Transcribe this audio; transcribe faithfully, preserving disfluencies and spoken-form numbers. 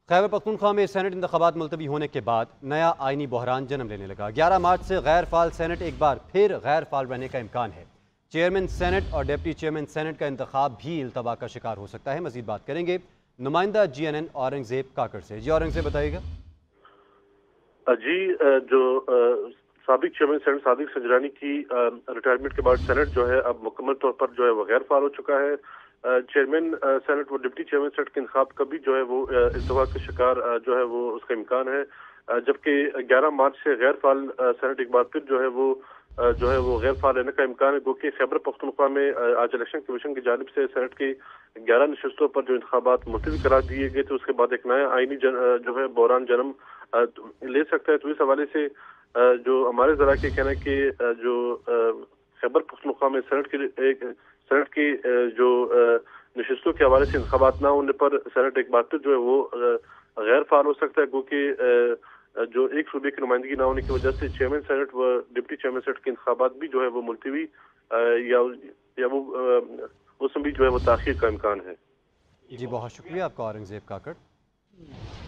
خیبر پختونخوا میں سینٹ انتخابات ملتوی ہونے کے بعد نیا آئینی بحران جنم لینے لگا۔ گیارہ مارچ سے غیر فعال سینٹ ایک بار پھر غیر فعال رہنے کا امکان ہے۔ چیئرمین سینٹ اور ڈپٹی چیئرمین سینٹ کا انتخاب بھی التوا کا شکار ہو سکتا ہے۔ مزید بات کریں گے نمائندہ G N N Aurangzeb Kakar سے۔ جی اورنگزیب بتائیے گا۔ جی جو سابق چیئرمین سینٹ صادق سنجرانی کی ریٹائرمنٹ کے بعد سینٹ جو ہے اب مکمل طور پر جو ہے وہ غیر فعال ہو چکا ہے۔ چیئرمین سینٹ و ڈپٹی چیئرمین سینٹ کے انتخاب کا بھی جو ہے وہ التوا کا شکار جو ہے وہ اس کا امکان ہے، جبکہ گیارہ مارچ سے غیر فعال سینٹ ایک بار پھر جو ہے وہ جو ہے وہ غیر فعال رہنے کا امکان ہے، کیونکہ خیبر پختونخوا میں آج الیکشن کمیشن کی جانب سے سینٹ کی گیارہ نشستوں پر جو انتخابات ملتوی قرار دیے گئے تھے، اس کے بعد ایک نیا آئینی جو ہے بحران جنم لے سکتا ہے۔ تو اس حوالے سے جو ہمارے ذرائع کے کہنا ہے کہ جو خیبر پختونخوا میں سینٹ کی ایک سینٹ کی جو نشستوں کے حوالے سے انتخابات نہ ہونے پر سینٹ ایک بار پھر جو ہے وہ غیر فعال ہو سکتا ہے، کیونکہ جو ایک صوبے کی نمائندگی نہ ہونے کی وجہ سے چیئرمین سینٹ و ڈپٹی چیئرمین سینٹ کے انتخابات بھی جو ہے وہ ملتوی یا یا وہ اس میں بھی جو ہے وہ تاخیر کا امکان ہے۔ جی بہت شکریہ آپ کا اورنگزیب کاکڑ۔